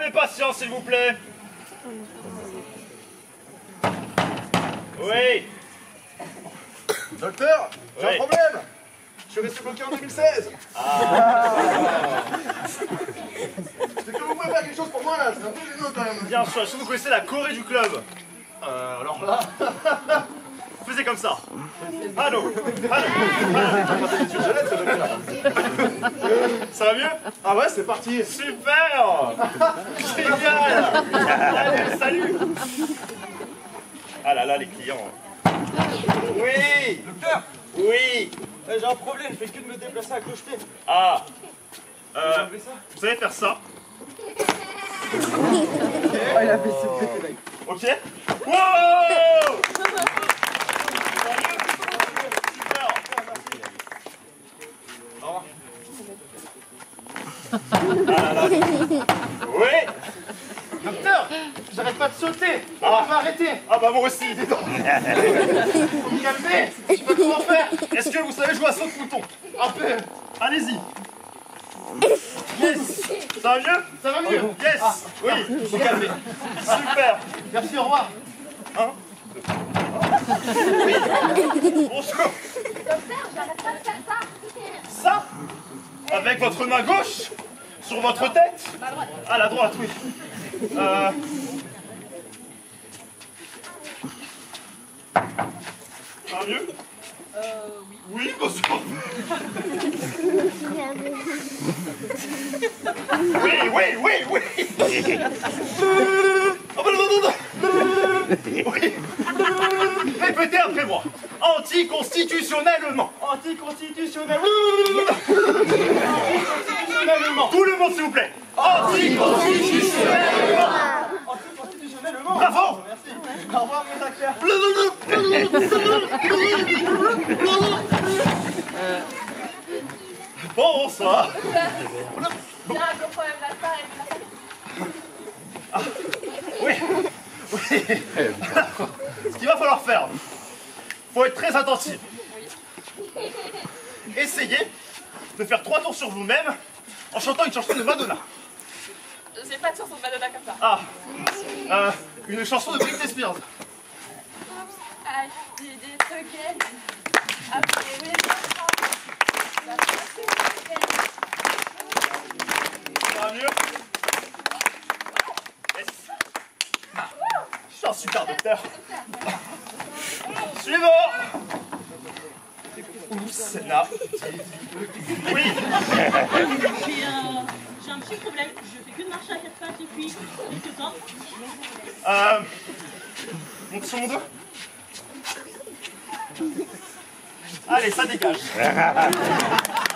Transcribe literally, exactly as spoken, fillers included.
Prenez patience, s'il vous plaît. Oui. Docteur, j'ai Oui. un problème. Je suis resté bloqué en deux mille seize. Ah. Est-ce que vous pouvez faire quelque chose pour moi là? C'est un peu gênant quand même. Bien sûr, est-ce que vous connaissez la Corée du club? Euh, alors là... Faisez comme ça. Allô. Allô. Ça va mieux? Ah ouais, c'est parti. Super. Génial. Allez, salut. Ah là là, les clients. Oui. Docteur, Oui. euh, j'ai un problème, je fais que de me déplacer à clocheter. Ah. Euh, J'ai ça. vous savez faire ça? Oh, il a fait se péter là. Ok. Wow. Super. Au revoir. Ah là là. Oui. Docteur, j'arrête pas de sauter. Ah. On va arrêter. Ah bah moi aussi, dis donc. Faut me calmer. Je sais pas comment faire. Est-ce que vous savez jouer à saut-mouton? Un peu. Allez-y. Yes. Ça va mieux? Ça va mieux. Yes. Oui. Faut calmer. Super. Merci, au revoir. Un, deux. Oui. Bonjour. Docteur, j'arrête pas de faire ça. Ça? Avec votre main gauche? Sur votre tête? À la droite, oui. Euh... Ça va mieux? Euh, oui. Oui, bonjour. Oui, oui, oui, oui. Oh, non, non, non, non. Oui. Répétez après moi. Anticonstitutionnellement. Anticonstitutionnel. Anticonstitutionnellement. Tout le monde, s'il vous plaît. Anticonstitutionnellement. Anticonstitutionnellement. Bravo. Merci. Au revoir, mon docteur. Bonsoir. Il y a un gros problème là-bas avec la Oui. Oui. Ce qu'il va falloir faire, faut être très attentif. Essayez de faire trois tours sur vous-même en chantant une chanson de Madonna. J'ai pas de chanson de Madonna comme ça. Ah, euh, une chanson de Britney Spears. I did it again. Après, oui, Ça va mieux? Yes. Ah, je suis un super docteur. Suivant. Ousna. Oui. J'ai un, j'ai un petit problème, je fais que de marcher à quatre pattes depuis quelques temps. Euh, monte sur mon dos. Allez, ça dégage.